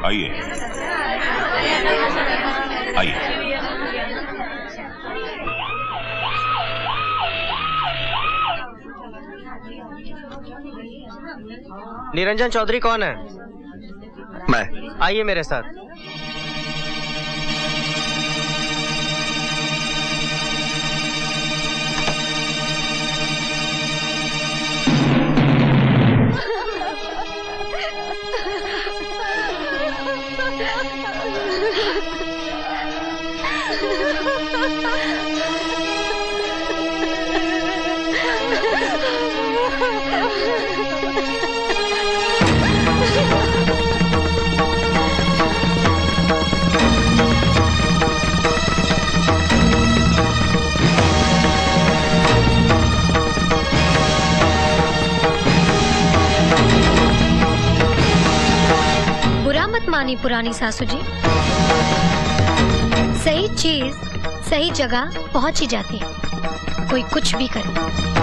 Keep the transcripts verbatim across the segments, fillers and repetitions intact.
आइए आइए। निरंजन चौधरी कौन है? मैं। आइए मेरे साथ। बुरा मत मानी पुरानी सासू जी, सही चीज सही जगह पहुंच ही जाती है, कोई कुछ भी करे।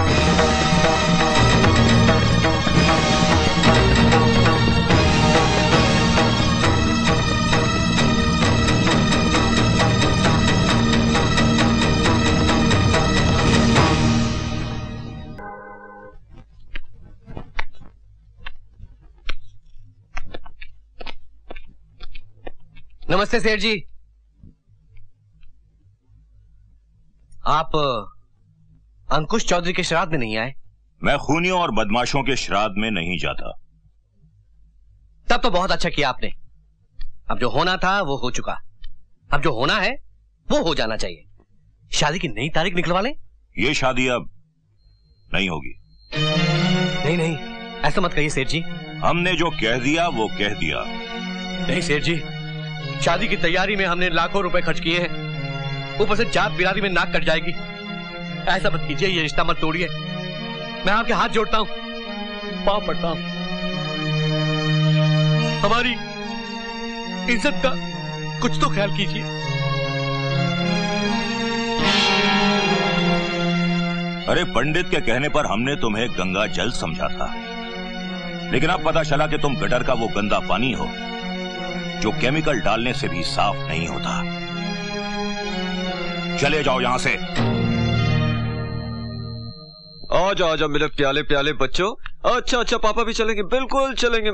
नमस्ते सेठ जी। आप अंकुश चौधरी के श्राद्ध में नहीं आए? मैं खूनियों और बदमाशों के श्राद्ध में नहीं जाता। तब तो बहुत अच्छा किया आपने। अब जो होना था वो हो चुका, अब जो होना है वो हो जाना चाहिए। शादी की नई तारीख निकलवा लें। ये शादी अब नहीं होगी। नहीं नहीं, ऐसा मत कहिए सेठ जी। हमने जो कह दिया वो कह दिया। नहीं सेठ जी, शादी की तैयारी में हमने लाखों रुपए खर्च किए हैं, ऊपर से जात बिरादरी में नाक कट जाएगी। ऐसा मत कीजिए, ये रिश्ता मत तोड़िए। मैं आपके हाथ जोड़ता हूं, पांव पड़ता हूं। हमारी इज्जत का कुछ तो ख्याल कीजिए। अरे पंडित के कहने पर हमने तुम्हें गंगा जल समझा था, लेकिन अब पता चला कि तुम गटर का वो गंदा पानी हो जो केमिकल डालने से भी साफ नहीं होता। चले जाओ यहां से। आ जाओ आ जाओ मेरे प्याले प्याले बच्चों। अच्छा अच्छा, पापा भी चलेंगे, बिल्कुल चलेंगे।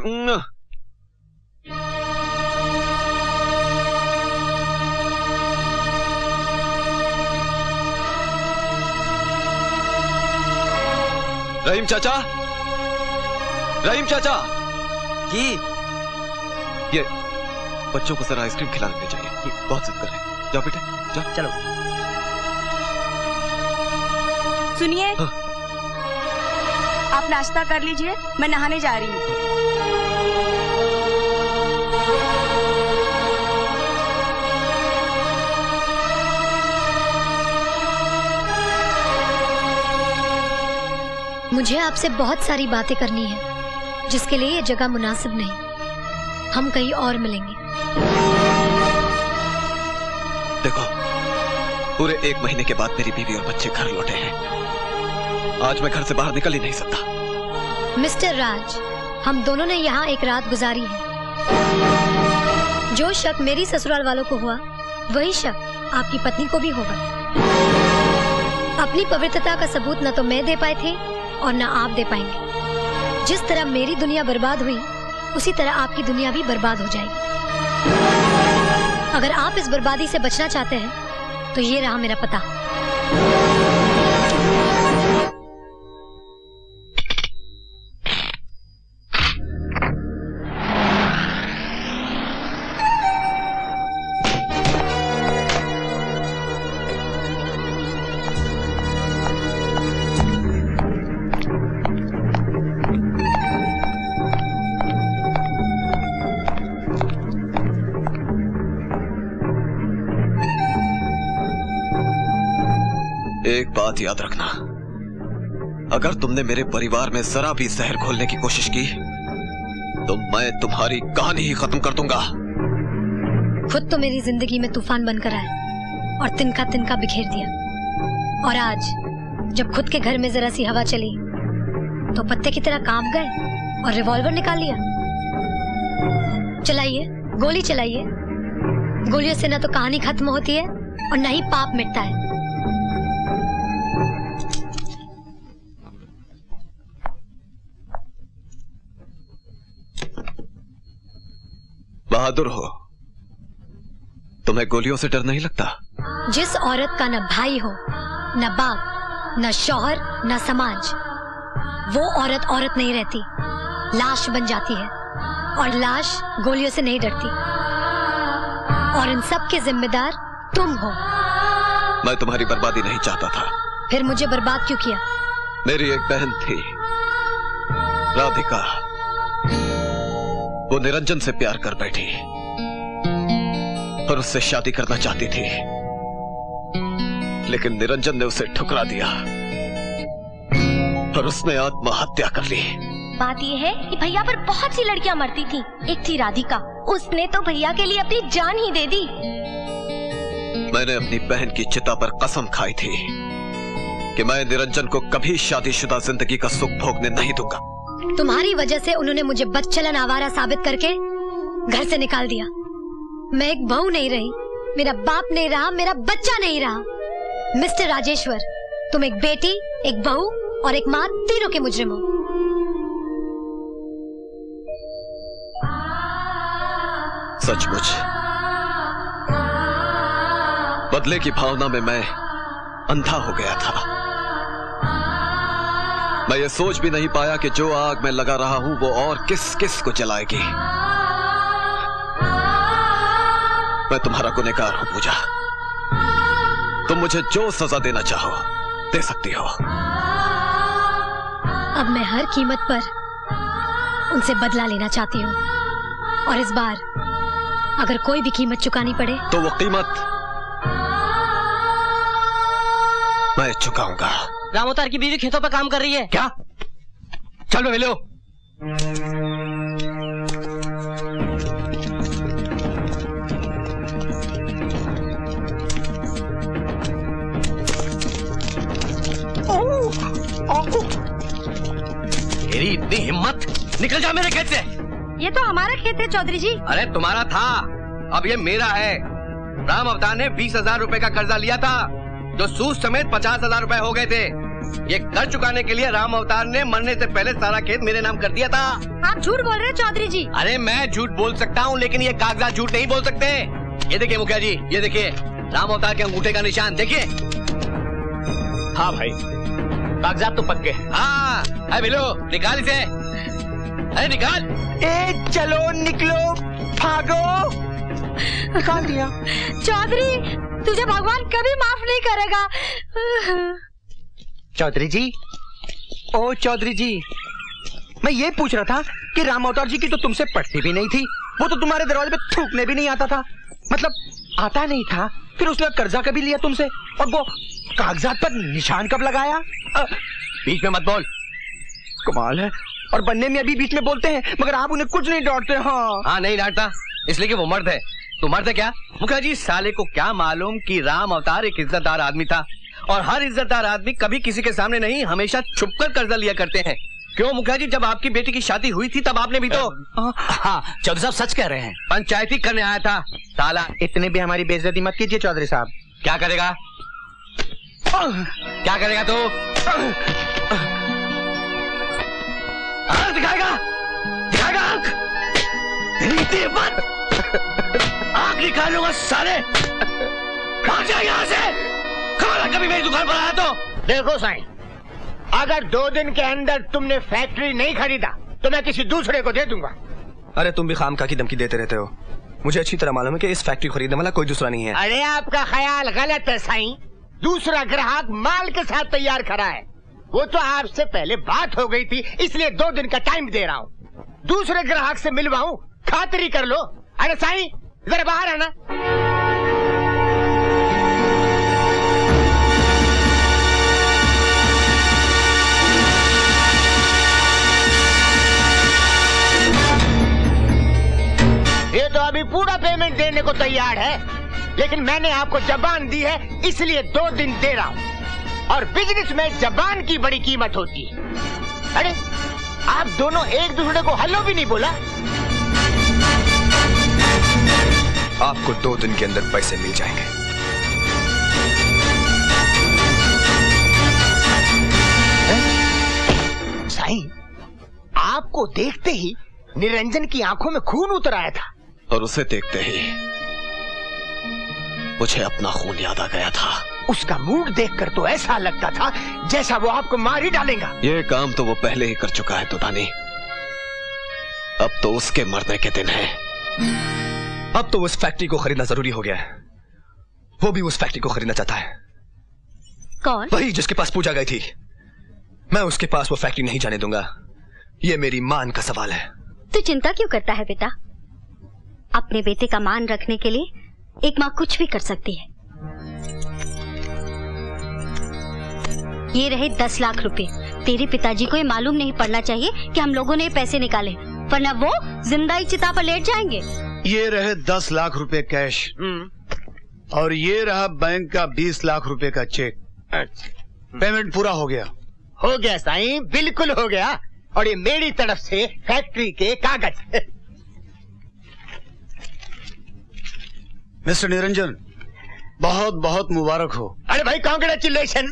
रहीम चाचा, रहीम चाचा जी, ये बच्चों को जरा आइसक्रीम खिलाने चाहिए, ये बहुत जिद कर रहे हैं। जाओ बेटे जाओ। चलो। सुनिए, हाँ। आप नाश्ता कर लीजिए, मैं नहाने जा रही हूँ। मुझे आपसे बहुत सारी बातें करनी है, जिसके लिए ये जगह मुनासिब नहीं। हम कहीं और मिलेंगे। देखो, पूरे एक महीने के बाद मेरी बीवी और बच्चे घर लौटे हैं। आज मैं घर से बाहर निकल ही नहीं सकता। मिस्टर राज, हम दोनों ने यहाँ एक रात गुजारी है। जो शक मेरी ससुराल वालों को हुआ, वही शक आपकी पत्नी को भी होगा। अपनी पवित्रता का सबूत न तो मैं दे पाए थे और न आप दे पाएंगे। जिस तरह मेरी दुनिया बर्बाद हुई, उसी तरह आपकी दुनिया भी बर्बाद हो जाएगी। अगर आप इस बर्बादी से बचना चाहते हैं तो ये रहा मेरा पता। एक बात याद रखना, अगर तुमने मेरे परिवार में जरा भी जहर घोलने की कोशिश की तो मैं तुम्हारी कहानी ही खत्म कर दूंगा। खुद तो मेरी जिंदगी में तूफान बनकर आया और तिनका तिनका बिखेर दिया, और आज जब खुद के घर में जरा सी हवा चली तो पत्ते की तरह कांप गए और रिवॉल्वर निकाल लिया। चलाइए, गोली चलाइए। गोलियों से न तो कहानी खत्म होती है और न ही पाप मिटता है। बहादुर हो, तुम्हें गोलियों से डर नहीं लगता? जिस औरत का न भाई हो, न बाप, न शौहर, न समाज, वो औरत औरत नहीं रहती, लाश बन जाती है। और लाश गोलियों से नहीं डरती। और इन सब के जिम्मेदार तुम हो। मैं तुम्हारी बर्बादी नहीं चाहता था। फिर मुझे बर्बाद क्यों किया? मेरी एक बहन थी, राधिका। वो निरंजन से प्यार कर बैठी और उससे शादी करना चाहती थी, लेकिन निरंजन ने उसे ठुकरा दिया और उसने आत्महत्या कर ली। बात यह है कि भैया पर बहुत सी लड़कियां मरती थी। एक थी राधिका, उसने तो भैया के लिए अपनी जान ही दे दी। मैंने अपनी बहन की चिता पर कसम खाई थी कि मैं निरंजन को कभी शादीशुदा जिंदगी का सुख भोगने नहीं दूंगा। तुम्हारी वजह से उन्होंने मुझे बदचलन आवारा साबित करके घर से निकाल दिया। मैं एक बहू नहीं रही, मेरा बाप नहीं रहा, मेरा बच्चा नहीं रहा। मिस्टर राजेश्वर, तुम एक बेटी, एक बहू और एक माँ, तीनों के मुजरिम हो। सचमुच बदले की भावना में मैं अंधा हो गया था। मैं ये सोच भी नहीं पाया कि जो आग में लगा रहा हूं वो और किस किस को जलाएगी। मैं तुम्हारा गुनहगार हूं पूजा। तुम मुझे जो सजा देना चाहो दे सकती हो। अब मैं हर कीमत पर उनसे बदला लेना चाहती हूँ, और इस बार अगर कोई भी कीमत चुकानी पड़े तो वो कीमत मैं चुकाऊंगा। रामोतार की बीवी खेतों पर काम कर रही है। क्या? चलो मिलो। तेरी इतनी हिम्मत, निकल जा मेरे खेत से। ये तो हमारा खेत है चौधरी जी। अरे तुम्हारा था, अब ये मेरा है। राम अवतार ने बीस हजार रूपए का कर्जा लिया था, जो सूद समेत पचास हजार रूपए हो गए थे। ये कर चुकाने के लिए राम अवतार ने मरने से पहले सारा खेत मेरे नाम कर दिया था। आप झूठ बोल रहे हैं चौधरी जी। अरे मैं झूठ बोल सकता हूँ, लेकिन ये कागजात झूठ नहीं बोल सकते। ये देखिए मुखिया जी, ये देखिए राम अवतार के अंगूठे का निशान देखिए। हाँ भाई, कागजात तो पक्के हैं। हाँ, अरे मिलो, निकाल इसे। अरे निकाल। ए चलो निकलो, भागो। निकाल दिया। चौधरी, तुझे भगवान कभी माफ नहीं करेगा। चौधरी जी, ओ चौधरी जी, मैं ये पूछ रहा था कि राम अवतार जी की तो तुमसे पटती भी नहीं थी, वो तो तुम्हारे दरवाजे पे थूकने भी नहीं आता था। मतलब आता नहीं था, फिर उसने कर्जा कभी लिया तुमसे, और वो कागजात पर निशान कब लगाया? आ, बीच में मत बोल। कमाल है, और बनने में अभी बीच में बोलते हैं, मगर आप उन्हें कुछ नहीं डांटते। हाँ हाँ, नहीं डांटता, इसलिए कि वो मर्द है। तू मर्द है क्या? मुखिया जी, साले को क्या मालूम कि राम अवतार एक इज्जतदार आदमी था, और हर इज्जतदार आदमी कभी किसी के सामने नहीं, हमेशा छुपकर कर्जा लिया करते हैं। क्यों मुखिया जी, जब आपकी बेटी की शादी हुई थी तब आपने भी तो। हाँ, चौधरी साहब सच कह रहे हैं। पंचायती करने आया था साला। इतने भी हमारी बेइज्जती मत कीजिए चौधरी साहब। क्या करेगा? क्या करेगा तू? आंख दिखाएगा? दिखाएगा आंख? रीति मत। आंख निकालूंगा साले। भाग जा यहाँ से। कभी मेरी दुकान पर आया तो। देखो साईं, अगर दो दिन के अंदर तुमने फैक्ट्री नहीं खरीदा तो मैं किसी दूसरे को दे दूंगा। अरे तुम भी खामखा की धमकी देते रहते हो। मुझे अच्छी तरह मालूम है कि इस फैक्ट्री खरीदने वाला कोई दूसरा नहीं है। अरे आपका ख्याल गलत है साईं। दूसरा ग्राहक माल के साथ तैयार खड़ा है। वो तो आपसे पहले बात हो गई थी, इसलिए दो दिन का टाइम दे रहा हूँ। दूसरे ग्राहक से मिलवाऊं, खातिरी कर लो। अरे साईं, जरा बाहर आना। ये तो अभी पूरा पेमेंट देने को तैयार है, लेकिन मैंने आपको जबान दी है, इसलिए दो दिन दे रहा हूँ। और बिजनेस में जबान की बड़ी कीमत होती है। अरे आप दोनों एक दूसरे को हेलो भी नहीं बोला। आपको दो दिन के अंदर पैसे मिल जाएंगे। साईं, आपको देखते ही निरंजन की आंखों में खून उतर आया था, और उसे देखते ही मुझे अपना खून याद आ गया था। उसका मूड देखकर तो ऐसा लगता था जैसा वो आपको मार ही डालेगा। ये काम तो वो पहले ही कर चुका है तुदानी। अब तो उसके मरने के दिन है। अब तो उस फैक्ट्री को खरीदना जरूरी हो गया है। वो भी उस फैक्ट्री को खरीदना चाहता है। कौन? वही जिसके पास पूजा गई थी। मैं उसके पास वो फैक्ट्री नहीं जाने दूंगा। ये मेरी मान का सवाल है। तू चिंता क्यों करता है बेटा? अपने बेटे का मान रखने के लिए एक माँ कुछ भी कर सकती है। ये रहे दस लाख रुपए। तेरे पिताजी को ये मालूम नहीं पड़ना चाहिए कि हम लोगों ने ये पैसे निकाले, वरना वो जिंदा ही चिता पर लेट जाएंगे। ये रहे दस लाख रुपए कैश, और ये रहा बैंक का बीस लाख रुपए का चेक। पेमेंट पूरा हो गया। हो गया साईं, बिल्कुल हो गया। और ये मेरी तरफ से फैक्ट्री के कागज। मिस्टर निरंजन, बहुत बहुत मुबारक हो। अरे भाई, कांग्रेचुलेशन।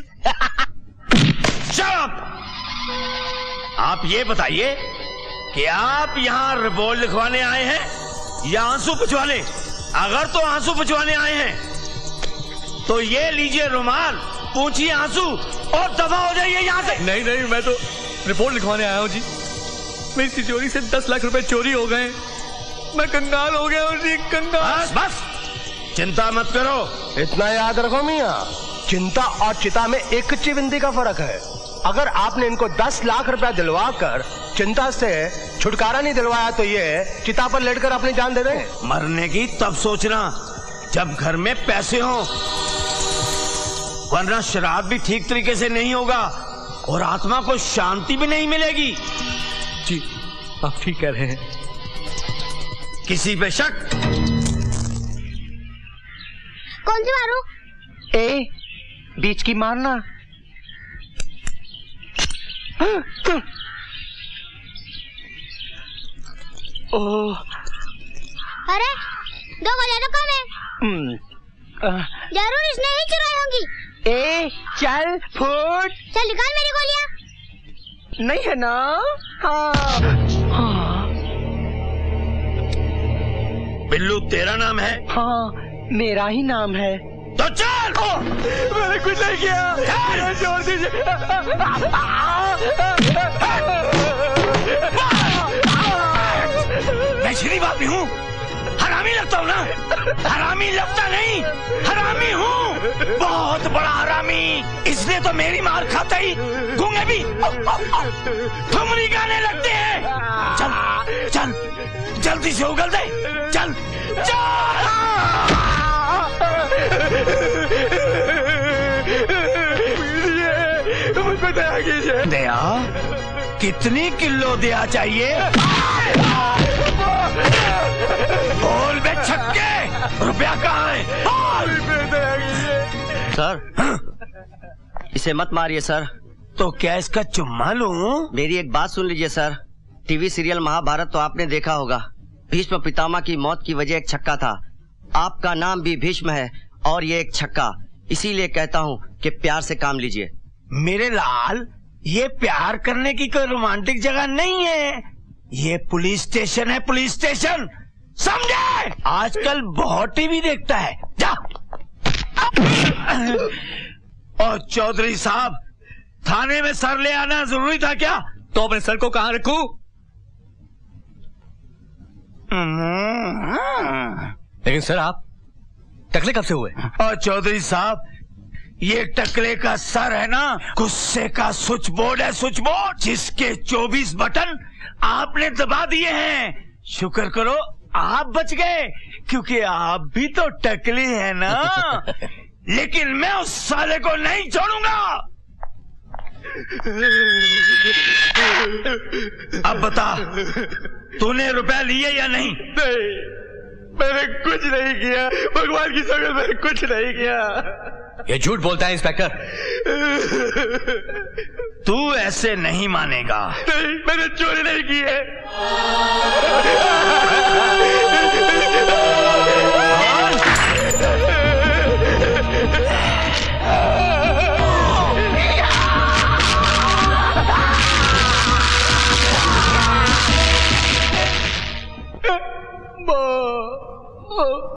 आप ये बताइए कि आप यहाँ रिपोर्ट लिखवाने आए हैं या आंसू पुछवाने? अगर तो आंसू पुछवाने आए हैं तो ये लीजिए रुमाल, पूछिए आंसू और दफा हो जाइए यहाँ से। नहीं नहीं, मैं तो रिपोर्ट लिखवाने आया हूँ जी। मेरी तिजोरी से दस लाख रुपए चोरी हो गए। मैं कंगाल हो गया हूँ जी, कंगाल। बस बस, चिंता मत करो। इतना याद रखो मियाँ, चिंता और चिता में एक चिविंदी का फर्क है। अगर आपने इनको दस लाख रुपया दिलवा कर चिंता से छुटकारा नहीं दिलवाया तो ये चिता पर लेटकर अपनी जान दे देंगे। मरने की तब सोचना जब घर में पैसे हों, वरना शराब भी ठीक तरीके से नहीं होगा और आत्मा को शांति भी नहीं मिलेगी। जी, आप ठीक कह रहे हैं। किसी पे शक? कौन सी मारू? ए, बीच की मारना। ओ, अरे दो गोलियां तो कम है। जरूर इसने ही चुराई होंगी। ए, चल फुट। चल निकाल मेरी गोलियां। नहीं है ना? हाँ। हाँ। बिल्लू तेरा नाम है? हाँ, मेरा ही नाम है। तो चल। ओ, मैंने कुछ नहीं किया, छोड़ दीजिए। मैं शरीफ आदमी हूँ, हरामी लगता हूँ ना? हरामी लगता नहीं, हरामी हूँ, बहुत बड़ा हरामी। इसलिए तो मेरी मार खाता ही गूंगे भी ठुमरी गाने लगते हैं। चल चल, जल्दी से उगल दे। चल चल। मुझको दया कीजिए। दया? कितनी किलो दया चाहिए? बोल बे छक्के, रुपया कहाँ है? सर, इसे मत मारिए सर। तो क्या इसका चुम्मा लूं? मेरी एक बात सुन लीजिए सर। टीवी सीरियल महाभारत तो आपने देखा होगा। भीष्म पितामह की मौत की वजह एक छक्का था। आपका नाम भी भीष्म है और ये एक छक्का। इसीलिए कहता हूँ कि प्यार से काम लीजिए। मेरे लाल, ये प्यार करने की कोई रोमांटिक जगह नहीं है। ये पुलिस स्टेशन है, पुलिस स्टेशन, समझे? आजकल बहुत टीवी देखता है। जा। और चौधरी साहब, थाने में सर ले आना जरूरी था क्या? तो अपने सर को कहाँ रखूं? लेकिन सर, आप टकले कब से हुए? और चौधरी साहब, ये टकले का सर है ना, गुस्से का स्विच बोर्ड है, स्विच बोर्ड, जिसके चौबीस बटन आपने दबा दिए हैं। शुक्र करो आप बच गए, क्योंकि आप भी तो टकले हैं ना। लेकिन मैं उस साले को नहीं छोड़ूंगा। अब बता, तूने रुपया लिए या नहीं? नहीं, मैंने कुछ नहीं किया। भगवान की कसम, मैंने कुछ नहीं किया। ये झूठ बोलता है इंस्पेक्टर। तू ऐसे नहीं मानेगा। नहीं, मैंने चोरी नहीं की है। माँ